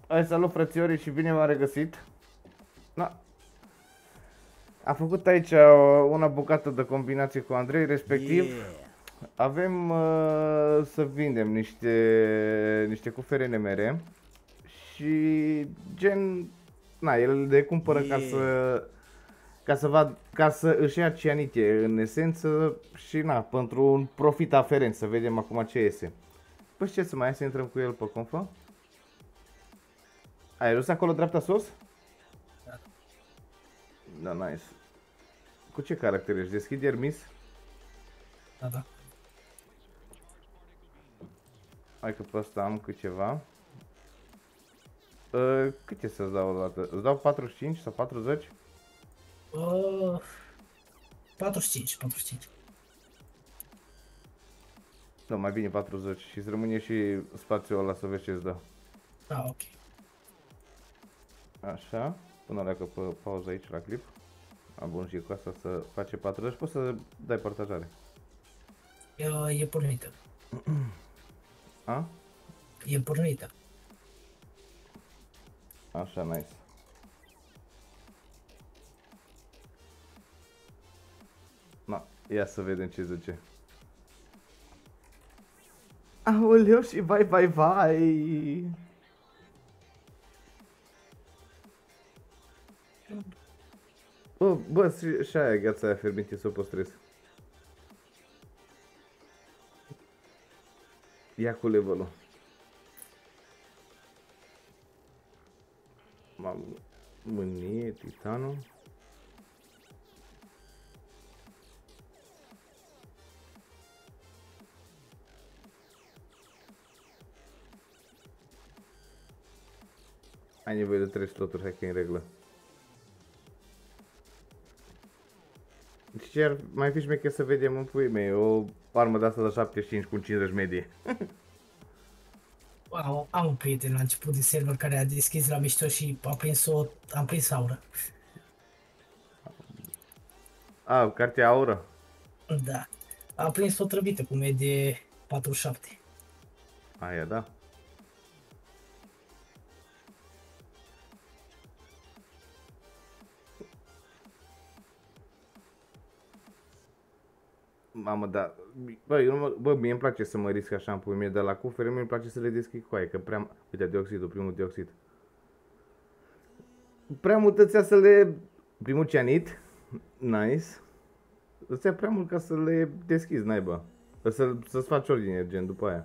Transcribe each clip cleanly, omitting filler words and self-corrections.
Hai, salut frățiorii și bine v-am regăsit. Na. Am făcut aici una bucată de combinație cu Andrei, respectiv avem să vindem niște cufere NMR și gen, na, el le cumpără ca să își ia cianite în esență și na, pentru un profit aferent, să vedem acum ce iese. Păi ce să mai ia, să intrăm cu el pe confă? Ai dus acolo dreapta sus? Da, nice. Cu ce caracter ești? Deschid Hermis? Da. Hai că pe ăsta am câteva. Câte să-ți dau o dată? Îți dau 45 sau 40? 45. Da, mai bine 40 și îți rămâne și spațiul ăla să vezi ce-ți dă. Da, ok. Așa, până la că pe pauză aici la clip. Bun, și cu asta să face 40, poți să dai partajare. E pornită. A? E pornită. Așa, nice. Na, ia să vedem ce zice. Aoleu, și vai. Bă, și aia gheața aia fierbinte să o păstrez. Ia cu levelul. Mamă, mânie, titanul. Ai nevoie de 3 sloturi, hai că e în regulă. Și ar mai fi șmecher să vedem în puii mei, o armă de asta de 75 cu 50 medie. Am un prieten la început de server care a deschis la mișto și am prins aură. Cartea aură? Da. Am prins o trăvită cu medie 47. Aia, da. Mamă, da. Bă, mie îmi place să mă risc așa în puii mei, dar la cufere mie îmi place să le deschid cu aia, că prea... Uite, dioxidul, primul dioxid. Prea mult îți ia să le... Primul cianit. Nice. Îți ia prea mult ca să le deschizi, naiba. Să-ți faci ordine, gen, după aia.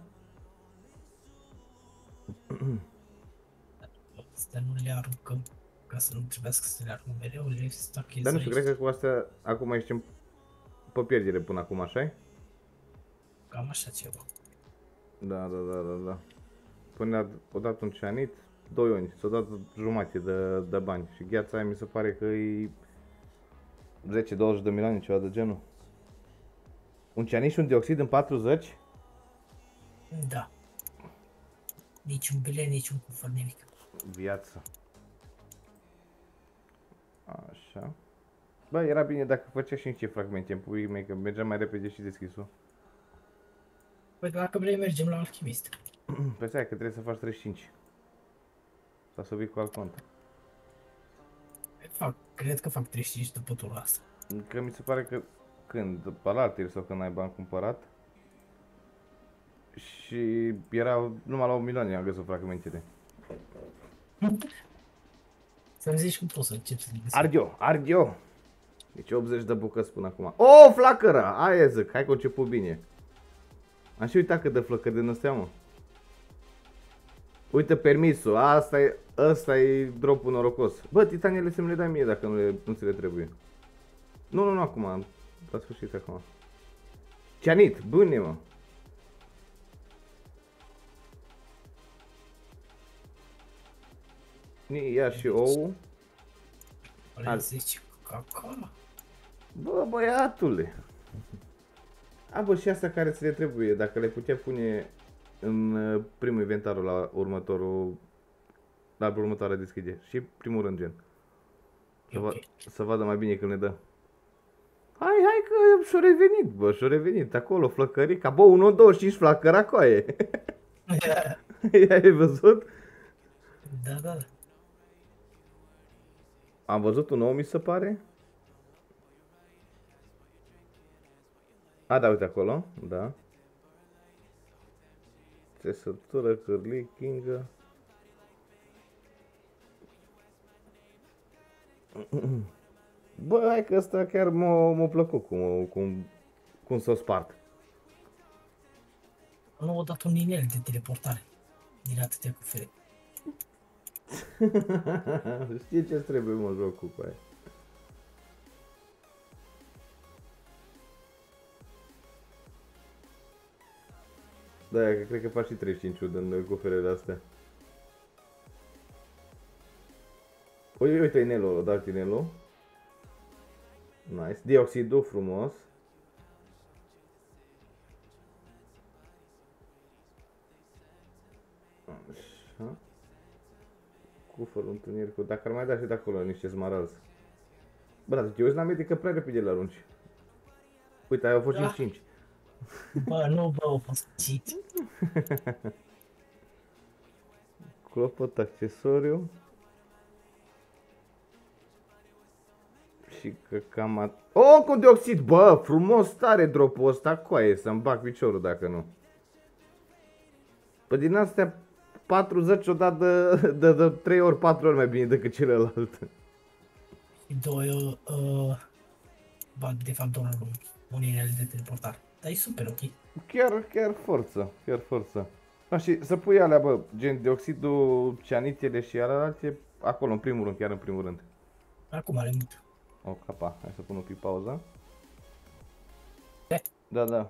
Astea nu le aruncăm, ca să nu trebuiască să le aruncăm mereu, le stachez. Dar nu știu, cred că cu astea acum ești pe pierdere până acum, așa-i? Cam așa ceva. Da. Până o dat un cianit, 2 oni, s-o dat jumate de bani și gheața aia mi se pare că e 10-20 de milioane, ceva de genul. Un cianit și un dioxid în 40? Da. Niciun bilet, niciun cufăr, nimic. Viață. Așa. Bă, era bine dacă făcea și niște fragmente în puii mei, că mergea mai repede și deschisul. Păi dacă vrei mergem la alchimist. Păi stai că trebuie să faci 35. Sau să vii cu alt cont. Cred că fac 35 după turul asta. Că mi se pare că când, pe la altiri sau când ai bani cumpărat. Și era numai la 1 milion am găsit fragmentele. Să-mi zici cum poți să începi să găsești. Ardio! Deci 80 de bucăți până acum. O, flacără! Aia zic, hai că a început bine. Am și uitat cât de flăcări din astea, mă. Uite permisul, ăsta e dropul norocos. Bă, titanele să-mi le dai mie dacă nu ți le trebuie. Nu, acum, la sfârșit acum. Cianit, bune, mă. Ia și ou. Alea zici, caca. Bă, băiatule. Bă, și astea care ți le trebuie, dacă le putea pune în primul inventarul la următoarea deschidere. Și primul rând, gen. Să vadă mai bine când ne dă. Hai că și-o revenit, acolo, flăcărica. Bă, 1,25 flăcăra coaie. Ai văzut? Da, da, da. Am văzut un nou, mi se pare. A, da, uite acolo, da. Țesătură, cârlig, kingă. Bă, hai că ăsta chiar m-a plăcut cum s-o spart. Nu au dat un inel de teleportare din atâtea cufere. Știi ce trebuie, mă, jocul cu aia. Da, cred că faci și 35 din cuferele astea. Uite inelul ăla, dat inelul. Nice. Dioxidul frumos. Așa. Cufărul întunericul. Dacă ar mai da și de acolo niște smaralzi. Bă, dar te uiți la mine că prea repede le arunci. Uite, au fost 5-5. Bă, nu, bă, au fost cheat. Clopot, accesoriu. Și că cam oh, cu dioxid, bă, frumos tare dropul ăsta, coaie, să-mi bag piciorul dacă nu. Păi din astea 40 o dat de 3 ori 4 ori mai bine decât celălalt. Și doi, bag de fapt doar un inel de teleportare. Dar e super ok. Chiar forță, chiar forță. Da, și să pui alea, bă, gen dioxidul, cianitele și alelalte, acolo, în primul rând, chiar în primul rând. Acum le mut. O, capa, hai să pun un pic pauza. E? Da.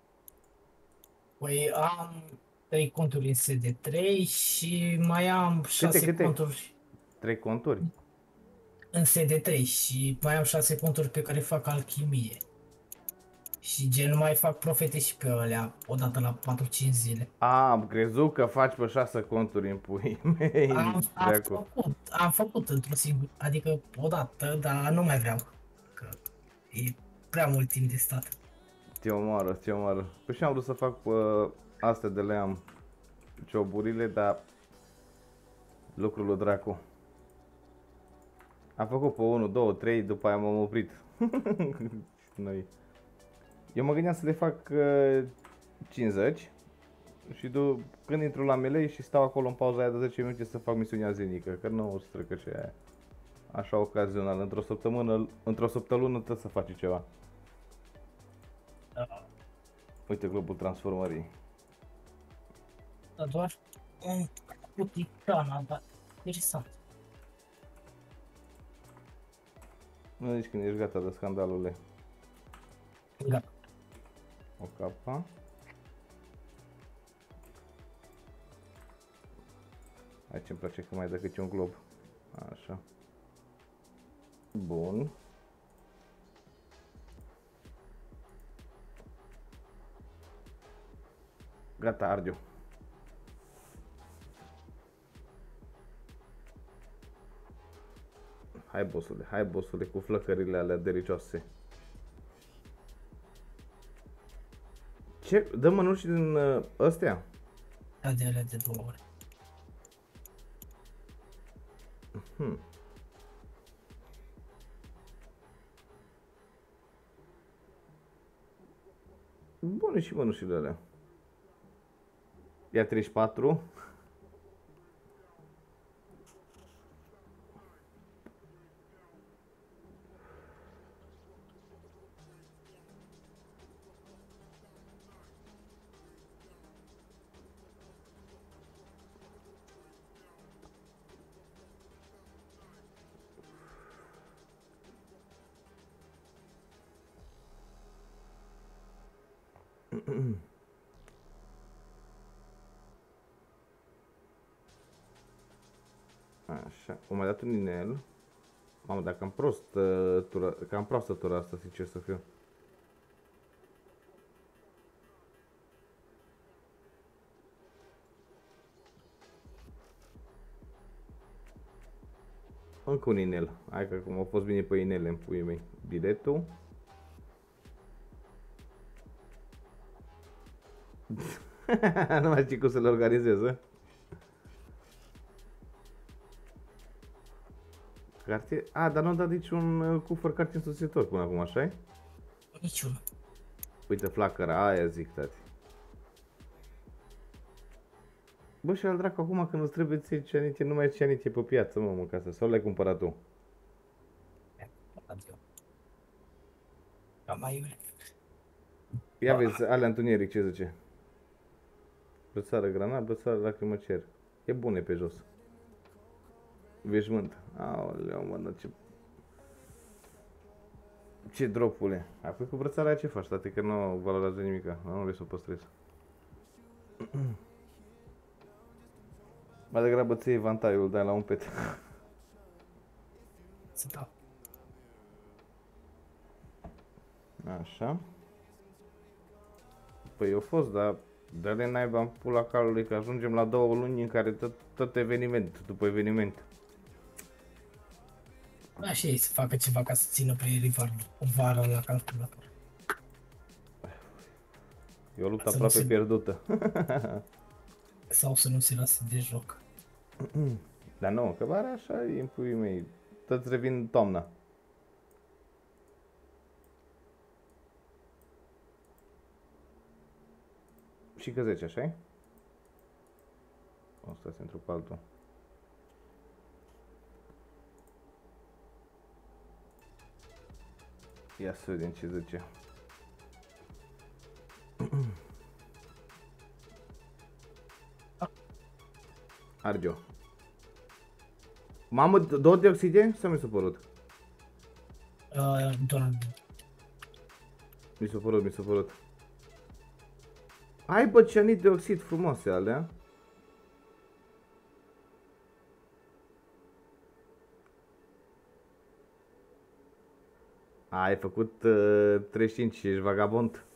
Păi am 3 conturi în SD3 și mai am 6 Câte? conturi 3 conturi? în SD3 și mai am 6 conturi pe care fac alchimie. Și gen mai fac profete și pe alea odată la 4-5 zile. Am crezut că faci pe 6 conturi în pui mei. Am făcut într-o singură, adică odată, dar nu mai vreau. Că e prea mult timp de stat. Te omoară. Păi și am vrut să fac astea de le am cioburile, dar lucrul lui dracu. Am făcut pe 1, 2, 3, după aia m-am oprit. Noi. Eu mă gândeam să le fac 50 și când intru la melee și stau acolo în pauza aia de 10 minute să fac misiunea zilnică, că nu o să trecă și aia. Așa ocazional, într-o săptămână trebuie să faci ceva. Da. Uite globul transformării. Dar doar cu titana, dar interesant. Nu zici când ești gata de scandalule. Gata. O capa. Aici îmi place că mai dă câte un glob. Așa. Bun. Gata, arde-o. Hai bossule, cu flăcările alea delicioase. Ce? Dă mănuși din astea? Da, de alea de 2 ore. Bune și mănușile alea. Ia 34. Așa, o mai dat un inel. Mamă, dacă am proastă tura asta, sincer să fiu. Încă un inel. Hai că cum au fost bine pe inele în puii mei. Biletul. Nu mai știu cum să le organizez, a? Cartier? A, dar nu a dat niciun cufăr cartier însoțitor până acum, așa-i? Niciunul. Uite, flacăra, aia zic, tati. Bă, și al dracu, acum când îți trebuie ție cianitie, nu mai e cianitie pe piață, mă, în casă, sau l-ai cumpărat tu? Cam mai iure. Ia vezi, alea întuneric, ce zice? Brățară granat, brățară lacrimă cer. E bune pe jos. Veșmânt. Aoleu, mă, ce dropule. Apoi cu brățara aia ce faci, tate, că nu valorează nimica. Nu vrei să o păstrezi. Mai degrabă ții evantaiul, dai la un pet. Să dau. Așa. Păi eu fost, dar dă-le naiba în pula calului că ajungem la 2 luni în care tot eveniment, după eveniment. Așa e, să facă ceva ca să țină pe vară la calculator. E o luptă Să nu aproape se- pierdută. Sau să nu se lase de joc. Dar nu, că vara așa e în puii mei. Toți revin toamna. Și că 10, așa-i? O stați într-o pe altul. Ia să vedem ce zice. Argeo. Mamă, 2 de oxide? Sau mi s-a părut? Doar Mi s-a părut, mi s-a părut. Ai bă, cianit de oxid frumoase alea. Ai făcut 35 și ești vagabond.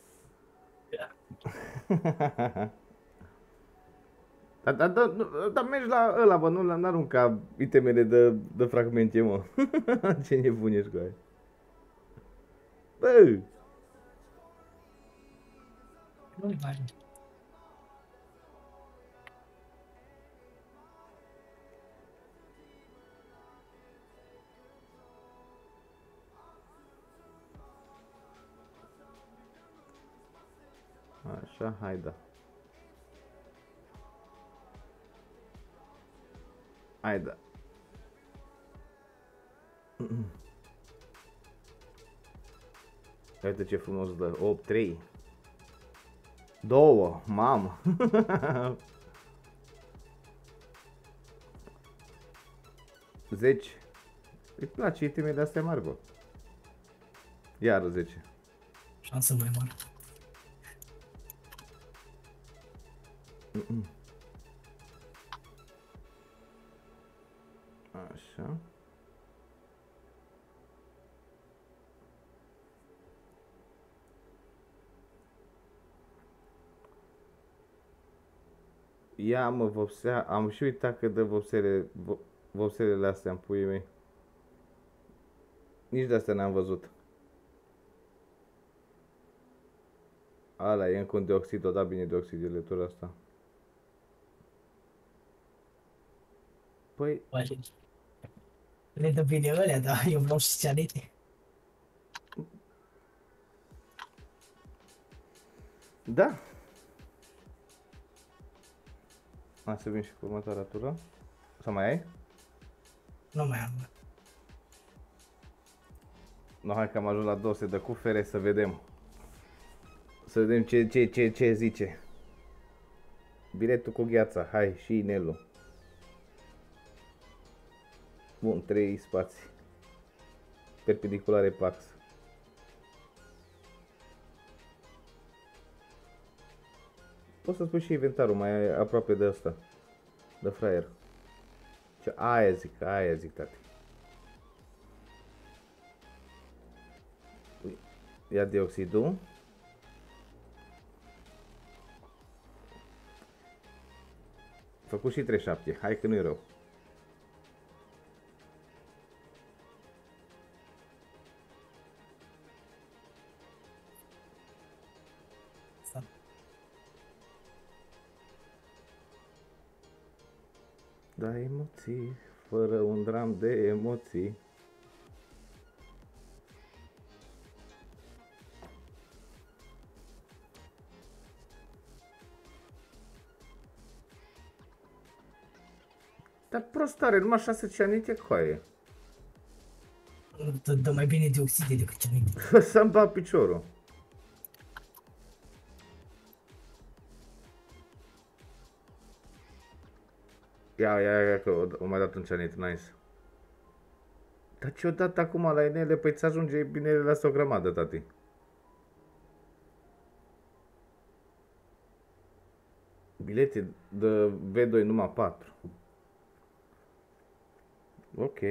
Dar mergi la ăla, bă, nu arunca itemele de fragmente, mă. Ce nebun ești cu aia. Bă! nu-i bani. Așa, hai da. Hai da. Uite ce frumos dă. 8, 3. 2, mamă. Zece. Îi place itemele de astea mari, bă. Iară 10. Șansă mai mare. Așa. Ia mă, vopsea, am și uitat că dă vopselele astea în puii mei. Nici de astea n-am văzut. Ala, e încă un dioxid, o da bine dioxid de letura asta. Păi, Le dă bine ălea, dar eu vreau și ceanete. da. Hai să vin și cu următoarea tură. Să mai ai? Nu mai am. No, hai că am ajuns la 200 de cufere, să vedem. Să vedem ce zice. Biletul cu gheața, hai, și inelul. Bun, 3 spații. Perpendiculare Pax. Poți să spui și inventarul mai aproape de asta. De fraier. Ce aia zic, tati. Ia dioxidul. Făcut și 37, hai că nu-i rău. Da emoții fără un dram de emoții. Dar prostare, numai 6 cianite coaie. Dă mai bine dioxide decât cianite. Să-mi bat piciorul. Ia, că o mai dat un cianit, nice. Dar ce-o dat acum la inele? Păi ți ajunge bine la o grămadă, tati. Bilete de V2 numai 4. Ok.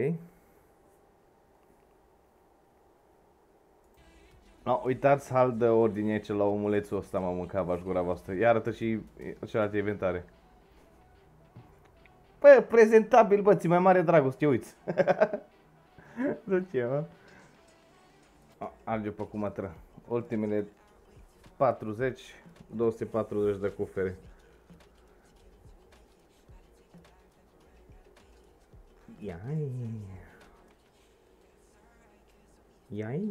No, uitați hal de ordine ce la omulețul ăsta m-am mâncat, v-aș gura voastră. Ia arată și celelalte inventare. Păi, prezentabil, bă, ți mai mare dragoste, uiți. De ce, mă? Alge pe cum atră. Ultimele 40, 240 de cufere. Iai. Iai.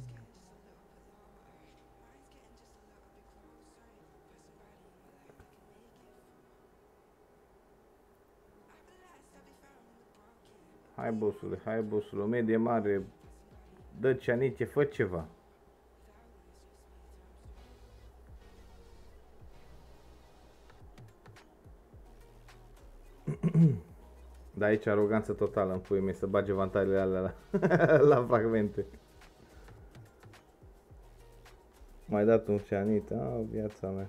Hai bossule, o medie mare, dă cianite, fă ceva. Da, aici aroganță totală în puii mei, să bage vantajele alea la fragmente. Mai dat un cianit, viața mea.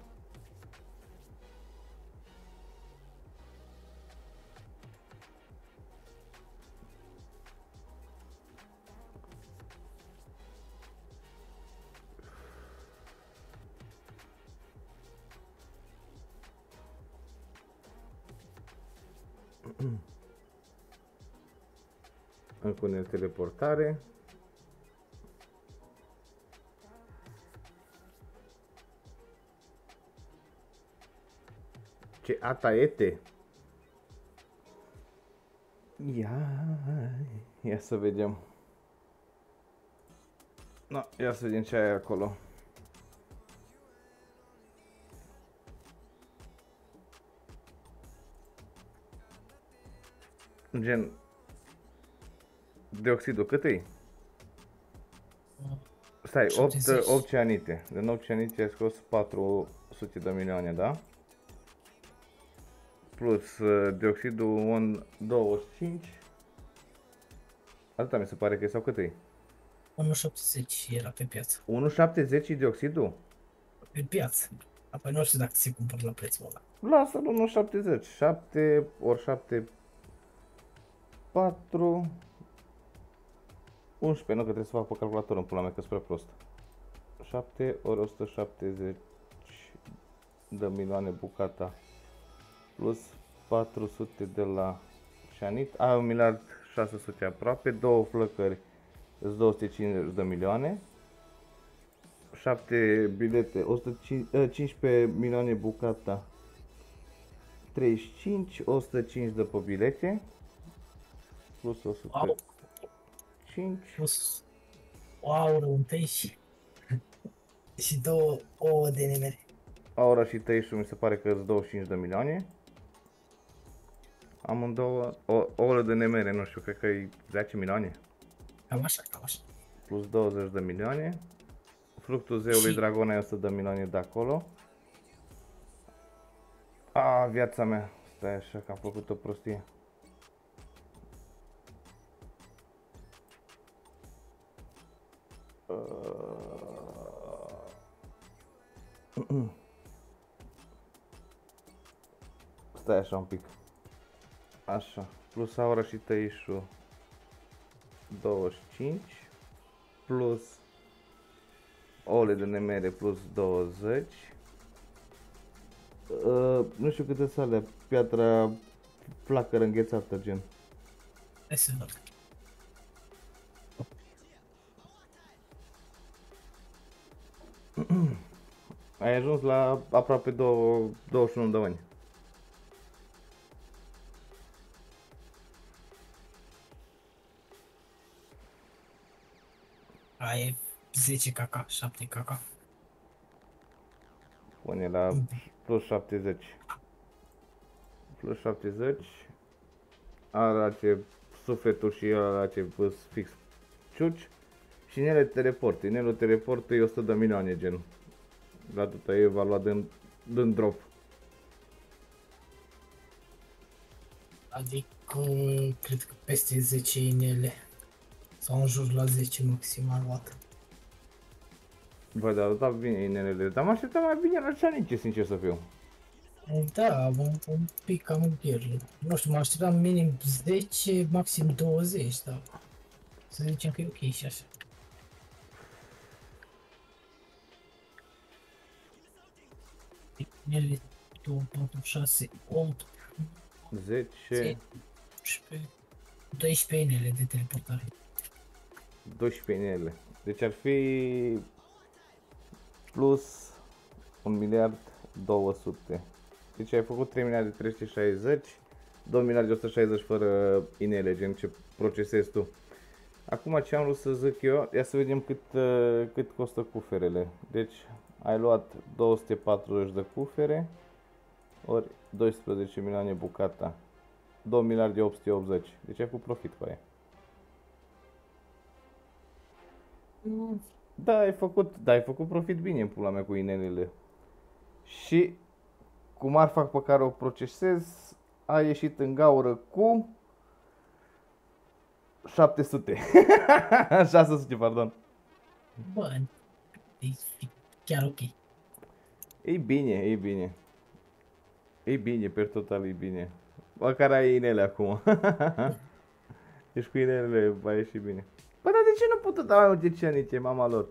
Încă un teleportare. Ce ataete? Ia să vedem. No, ia să vedem ce ai acolo. Gen dioxidul, cât e? Stai, 8 cianite. Din 8 cianite ai scos 400 de milioane, da? Plus dioxidul 25. Atâta mi se pare că e, sau cât e? 1,70 era pe piață. 1,70 dioxidul? Pe piață. Apoi nu știu dacă se cumpără la prețul ăla. Lasă-l 1,70. 7 ori 7 4 11, nu că trebuie să fac pe calculator în pula mea, că sunt prea prost. 7 ori 170 de milioane bucata plus 400 de la cianit, ai 1 miliard 600 aproape, două flăcări îți 250 de milioane, 7 bilete, 115 milioane bucata, 35, 105 de pe bilete, plus 105. Plus o aură, un tăi și două ouă de nemere. Aura și tăișul mi se pare că îți 25 de milioane. Amândouă, ouăle de nemere, nu știu, cred că e 10 milioane. Cam așa. Plus 20 de milioane. Fructul zeului dragon ai 100 de milioane de acolo. Viața mea. Stai așa că am făcut o prostie. Stai așa un pic. Așa. Plus aura și tăișul 25. Plus ouăle de nemere plus 20. Nu știu câte sale, piatra flacără înghețată, gen. Hai să văd. Ai ajuns la aproape 21 de ani. Aia e 10 kk, 7 kk. Pune la plus 70. Plus 70. Ala ce sufletul și ala ce văz fix ciuci. Și inele teleport. Inelul teleport e 100 de milioane gen. La atâta e evaluat din drop. Adică, cred că peste 10 inele. Sau în jur la 10 maximal luat. Bă, dar da bine inelele. Dar mă așteptam mai bine la Cianice, sincer să fiu. Da, un pic cam pierdut. Nu știu, mă așteptam minim 10, maxim 20, da. Să zicem că e ok și așa. Inele 2, 4, 6, 8, 10. 11, 12 inele de teleportare. 12 inele. Deci ar fi plus 1 miliard 200. Deci ai făcut 3 miliarde 360, 2 miliarde 160 fără inele, gen ce procesezi tu. Acum ce am vrut să zic eu, ia să vedem cât costă cuferele. Deci ai luat 240 de cufere, ori 12 milioane bucata, 2 miliarde 880. Deci ai făcut profit cu aia. Da, ai făcut profit bine în pula mea cu inelele. Și cu marfa pe care o procesez, a ieșit în gaură cu 700. 600, pardon. Bă, e chiar ok. E bine, e bine. E bine, per total e bine. Măcar ai inele acum. Deci cu inelele va ieși bine. Bă, dar de ce nu pot da mai multe cianice, mama lor?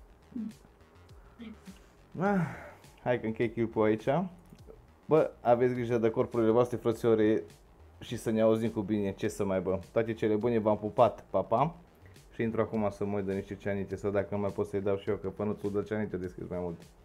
Hai că închei clipul aici. Bă, aveți grijă de corpurile voastre, frățiori, și să ne auzim cu bine, ce să mai bă. Toate cele bune, v-am pupat, pa, pa. Și intru acum să mă uit de niște cianite, să dacă mai pot să-i dau și eu, că pănuțul de cianite deschis mai mult.